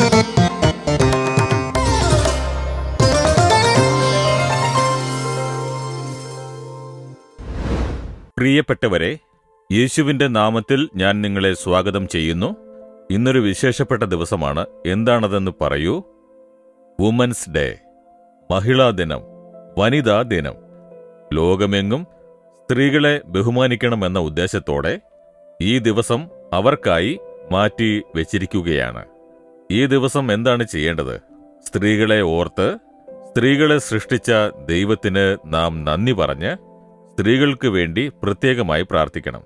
പ്രിയപ്പെട്ടവരെ, യേശുവിന്റെ നാമത്തിൽ ഞാൻ നിങ്ങളെ സ്വാഗതം ചെയ്യുന്നു. ഇന്നൊരു വിശേഷപ്പെട്ട ദിവസമാണ്. എന്താണതെന്ന് പറയൂ. വുമൻസ് ഡേ, മഹിളാ ദിനം, വനിതാ ദിനം. ലോകമെങ്ങും സ്ത്രീകളെ ബഹുമാനിക്കണമെന്ന ഉദ്ദേശത്തോടെ ഈ ദിവസം അവർക്കായി മാറ്റി വെച്ചിരിക്കുകയാണ്. ഈ ദിവസം എന്താണ് ചെയ്യേണ്ടത്? സ്ത്രീകളെ ഓർത്ത്, സ്ത്രീകളെ സൃഷ്ടിച്ച ദൈവത്തിന് നാം നന്ദി പറഞ്ഞ് സ്ത്രീകൾക്ക് വേണ്ടി പ്രത്യേകമായി പ്രാർത്ഥിക്കണം.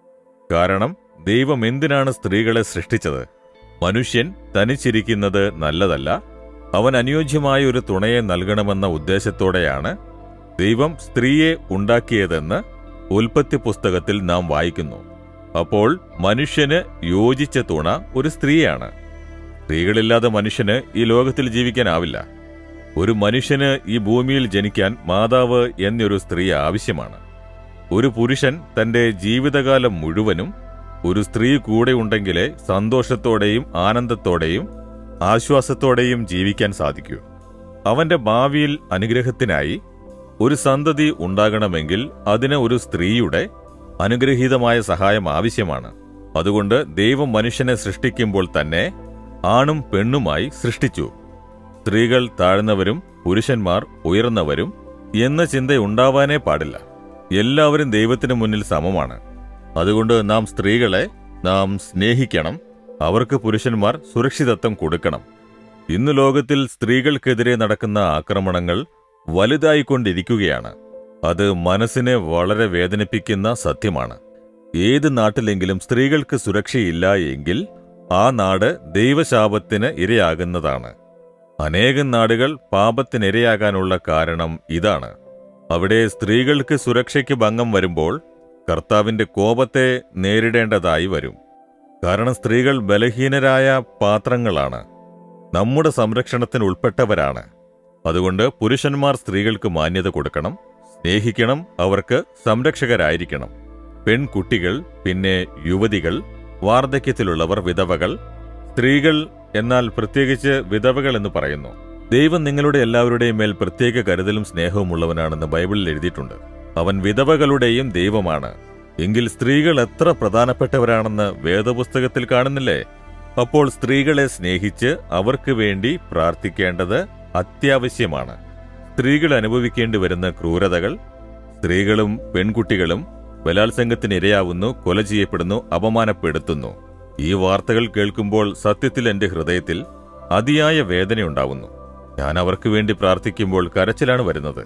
കാരണം ദൈവം എന്തിനാണ് സ്ത്രീകളെ സൃഷ്ടിച്ചത്? മനുഷ്യൻ തനിച്ചിരിക്കുന്നത് നല്ലതല്ല, അവൻ അനുയോജ്യമായ ഒരു തുണയെ നൽകണമെന്ന ഉദ്ദേശത്തോടെയാണ് ദൈവം സ്ത്രീയെ ഉണ്ടാക്കിയതെന്ന് ഉൽപ്പത്തി പുസ്തകത്തിൽ നാം വായിക്കുന്നു. അപ്പോൾ മനുഷ്യന് യോജിച്ച തുണ ഒരു സ്ത്രീയാണ്. സ്ത്രീകളില്ലാതെ മനുഷ്യന് ഈ ലോകത്തിൽ ജീവിക്കാനാവില്ല. ഒരു മനുഷ്യന് ഈ ഭൂമിയിൽ ജനിക്കാൻ മാതാവ് എന്നൊരു സ്ത്രീ ആവശ്യമാണ്. ഒരു പുരുഷൻ തന്റെ ജീവിതകാലം മുഴുവനും ഒരു സ്ത്രീ കൂടെ ഉണ്ടെങ്കിലേ സന്തോഷത്തോടെയും ആനന്ദത്തോടെയും ആശ്വാസത്തോടെയും ജീവിക്കാൻ സാധിക്കൂ. അവന്റെ ഭാവിയിൽ അനുഗ്രഹത്തിനായി ഒരു സന്തതി ഉണ്ടാകണമെങ്കിൽ അതിന് ഒരു സ്ത്രീയുടെ അനുഗ്രഹീതമായ സഹായം ആവശ്യമാണ്. അതുകൊണ്ട് ദൈവം മനുഷ്യനെ സൃഷ്ടിക്കുമ്പോൾ തന്നെ ആണും പെണ്ണുമായി സൃഷ്ടിച്ചു. സ്ത്രീകൾ താഴ്ന്നവരും പുരുഷന്മാർ ഉയർന്നവരും എന്ന ചിന്തയുണ്ടാവാനേ പാടില്ല. എല്ലാവരും ദൈവത്തിന് മുന്നിൽ സമമാണ്. അതുകൊണ്ട് നാം സ്ത്രീകളെ സ്നേഹിക്കണം. അവർക്ക് പുരുഷന്മാർ സുരക്ഷിതത്വം കൊടുക്കണം. ഇന്ന് ലോകത്തിൽ സ്ത്രീകൾക്കെതിരെ നടക്കുന്ന ആക്രമണങ്ങൾ വലുതായിക്കൊണ്ടിരിക്കുകയാണ്. അത് മനസ്സിനെ വളരെ വേദനിപ്പിക്കുന്ന സത്യമാണ്. ഏത് നാട്ടിലെങ്കിലും സ്ത്രീകൾക്ക് സുരക്ഷയില്ല എങ്കിൽ ആ നാട് ദൈവശാപത്തിന് ഇരയാകുന്നതാണ്. അനേകം നാടുകൾ പാപത്തിനിരയാകാനുള്ള കാരണം ഇതാണ്. അവിടെ സ്ത്രീകൾക്ക് സുരക്ഷയ്ക്ക് ഭംഗം വരുമ്പോൾ കർത്താവിന്റെ കോപത്തെ നേരിടേണ്ടതായി വരും. കാരണം സ്ത്രീകൾ ബലഹീനരായ പാത്രങ്ങളാണ്, നമ്മുടെ സംരക്ഷണത്തിന് ഉൾപ്പെട്ടവരാണ്. അതുകൊണ്ട് പുരുഷന്മാർ സ്ത്രീകൾക്ക് മാന്യത കൊടുക്കണം, സ്നേഹിക്കണം, അവർക്ക് സംരക്ഷകരായിരിക്കണം. പെൺകുട്ടികൾ, പിന്നെ യുവതികൾ, വാർദ്ധക്യത്തിലുള്ളവർ, വിധവകൾ, സ്ത്രീകൾ, എന്നാൽ പ്രത്യേകിച്ച് വിധവകൾ എന്ന് പറയുന്നു. ദൈവം നിങ്ങളുടെ എല്ലാവരുടെയും മേൽ പ്രത്യേക കരുതലും സ്നേഹവും ഉള്ളവനാണെന്ന് ബൈബിളിൽ എഴുതിയിട്ടുണ്ട്. അവൻ വിധവകളുടെയും ദൈവമാണ്. എങ്കിൽ സ്ത്രീകൾ എത്ര പ്രധാനപ്പെട്ടവരാണെന്ന് വേദപുസ്തകത്തിൽ കാണുന്നില്ലേ? അപ്പോൾ സ്ത്രീകളെ സ്നേഹിച്ച് അവർക്ക് വേണ്ടി പ്രാർത്ഥിക്കേണ്ടത് അത്യാവശ്യമാണ്. സ്ത്രീകൾ അനുഭവിക്കേണ്ടി വരുന്ന ക്രൂരതകൾ, സ്ത്രീകളും പെൺകുട്ടികളും ബലാത്സംഗത്തിന് ഇരയാവുന്നു, കൊല ചെയ്യപ്പെടുന്നു, അപമാനപ്പെടുത്തുന്നു. ഈ വാർത്തകൾ കേൾക്കുമ്പോൾ സത്യത്തിൽ എന്റെ ഹൃദയത്തിൽ അതിയായ വേദനയുണ്ടാവുന്നു. ഞാൻ അവർക്ക് വേണ്ടി പ്രാർത്ഥിക്കുമ്പോൾ കരച്ചിലാണ് വരുന്നത്.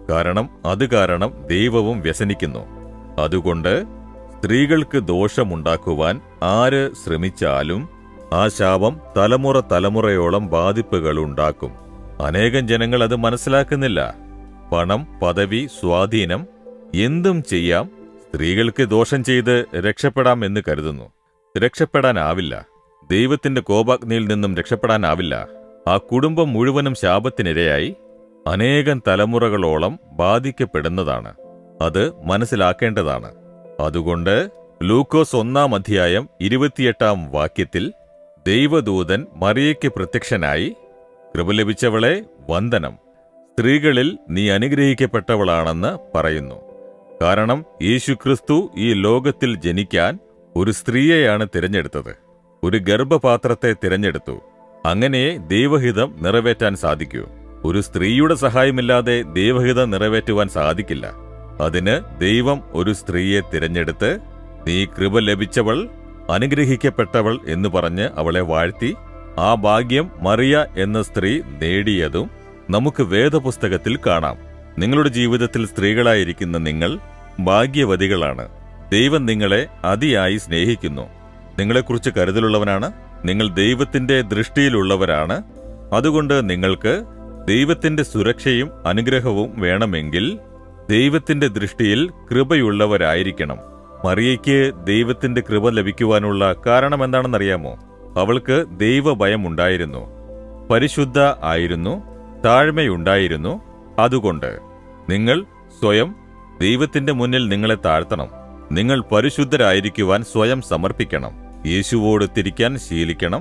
കാരണം ദൈവവും വ്യസനിക്കുന്നു. അതുകൊണ്ട് സ്ത്രീകൾക്ക് ദോഷമുണ്ടാക്കുവാൻ ആര് ശ്രമിച്ചാലും ആ ശാപം തലമുറയോളം ബാധിപ്പുകൾ ഉണ്ടാക്കും. അനേകം ജനങ്ങൾ അത് മനസ്സിലാക്കുന്നില്ല. പണം, പദവി, സ്വാധീനം, എന്തും ചെയ്യാം, സ്ത്രീകൾക്ക് ദോഷം ചെയ്ത് രക്ഷപ്പെടാം എന്ന് കരുതുന്നു. രക്ഷപ്പെടാനാവില്ല. ദൈവത്തിന്റെ കോപാഗ്നിയിൽ നിന്നും രക്ഷപ്പെടാനാവില്ല. ആ കുടുംബം മുഴുവനും ശാപത്തിനിരയായി അനേകം തലമുറകളോളം ബാധിക്കപ്പെടുന്നതാണ്. അത് മനസ്സിലാക്കേണ്ടതാണ്. അതുകൊണ്ട് ലൂക്കോസ് 1:28 ദൈവദൂതൻ മറിയയ്ക്ക് പ്രത്യക്ഷനായി, കൃപ ലഭിച്ചവളെ വന്ദനം, സ്ത്രീകളിൽ നീ അനുഗ്രഹിക്കപ്പെട്ടവളാണെന്ന് പറയുന്നു. കാരണം യേശുക്രിസ്തു ഈ ലോകത്തിൽ ജനിക്കാൻ ഒരു സ്ത്രീയെയാണ് തിരഞ്ഞെടുത്തത്. ഒരു ഗർഭപാത്രത്തെ തിരഞ്ഞെടുത്തു. അങ്ങനെ ദൈവഹിതം നിറവേറ്റാൻ സാധിക്കൂ. ഒരു സ്ത്രീയുടെ സഹായമില്ലാതെ ദൈവഹിതം നിറവേറ്റുവാൻ സാധിക്കില്ല. അതിന് ദൈവം ഒരു സ്ത്രീയെ തിരഞ്ഞെടുത്ത്, നീ കൃപ ലഭിച്ചവൾ, അനുഗ്രഹിക്കപ്പെട്ടവൾ എന്ന് പറഞ്ഞ് അവളെ വാഴ്ത്തി. ആ ഭാഗ്യം മറിയ എന്ന സ്ത്രീ നേടിയതും നമുക്ക് വേദപുസ്തകത്തിൽ കാണാം. നിങ്ങളുടെ ജീവിതത്തിൽ സ്ത്രീകളായിരിക്കുന്ന നിങ്ങൾ ഭാഗ്യവതികളാണ്. ദൈവം നിങ്ങളെ അതിയായി സ്നേഹിക്കുന്നു. നിങ്ങളെക്കുറിച്ച് കരുതലുള്ളവനാണ്. നിങ്ങൾ ദൈവത്തിന്റെ ദൃഷ്ടിയിലുള്ളവരാണ്. അതുകൊണ്ട് നിങ്ങൾക്ക് ദൈവത്തിന്റെ സുരക്ഷയും അനുഗ്രഹവും വേണമെങ്കിൽ ദൈവത്തിന്റെ ദൃഷ്ടിയിൽ കൃപയുള്ളവരായിരിക്കണം. മറിയയ്ക്ക് ദൈവത്തിന്റെ കൃപ ലഭിക്കുവാനുള്ള കാരണം എന്താണെന്നറിയാമോ? അവൾക്ക് ദൈവഭയമുണ്ടായിരുന്നു, പരിശുദ്ധ ആയിരുന്നു, താഴ്മയുണ്ടായിരുന്നു. അതുകൊണ്ട് നിങ്ങൾ സ്വയം ദൈവത്തിന്റെ മുന്നിൽ നിങ്ങളെ താഴ്ത്തണം. നിങ്ങൾ പരിശുദ്ധരായിരിക്കുവാൻ സ്വയം സമർപ്പിക്കണം. യേശുവോട് തിരിക്കാൻ ശീലിക്കണം.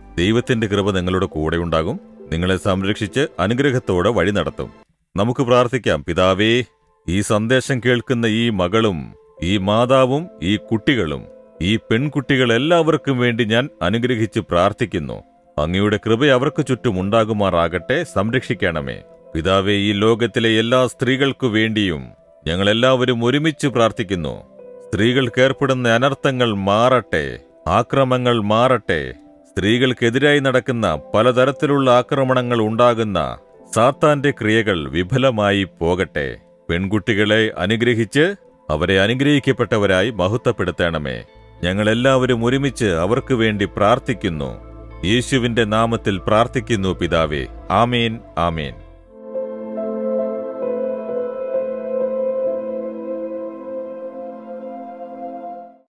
ദൈവത്തിന്റെ കൃപ നിങ്ങളുടെ കൂടെ ഉണ്ടാകും. നിങ്ങളെ സംരക്ഷിച്ച് അനുഗ്രഹത്തോടെ വഴി നടത്തും. നമുക്ക് പ്രാർത്ഥിക്കാം. പിതാവേ, ഈ സന്ദേശം കേൾക്കുന്ന ഈ മകളും ഈ മാതാവും ഈ കുട്ടികളും ഈ പെൺകുട്ടികളെല്ലാവർക്കും വേണ്ടി ഞാൻ അനുഗ്രഹിച്ച് പ്രാർത്ഥിക്കുന്നു. അങ്ങയുടെ കൃപ അവർക്ക് ചുറ്റും ഉണ്ടാകുമാറാകട്ടെ. സംരക്ഷിക്കണമേ. പിതാവേ, ഈ ലോകത്തിലെ എല്ലാ സ്ത്രീകൾക്കു വേണ്ടിയും ഞങ്ങളെല്ലാവരും ഒരുമിച്ച് പ്രാർത്ഥിക്കുന്നു. സ്ത്രീകൾക്ക് ഏർപ്പെടുന്ന അനർത്ഥങ്ങൾ മാറട്ടെ, ആക്രമങ്ങൾ മാറട്ടെ. സ്ത്രീകൾക്കെതിരായി നടക്കുന്ന പലതരത്തിലുള്ള ആക്രമണങ്ങൾ ഉണ്ടാകുന്ന സാത്താന്റെ ക്രിയകൾ വിഫലമായി പോകട്ടെ. പെൺകുട്ടികളെ അനുഗ്രഹിച്ച് അവരെ അനുഗ്രഹിക്കപ്പെട്ടവരായി മഹത്വപ്പെടുത്തണമേ. ഞങ്ങളെല്ലാവരും ഒരുമിച്ച് അവർക്ക് വേണ്ടി പ്രാർത്ഥിക്കുന്നു. യേശുവിന്റെ നാമത്തിൽ പ്രാർത്ഥിക്കുന്നു പിതാവേ. ആമേൻ, ആമേൻ.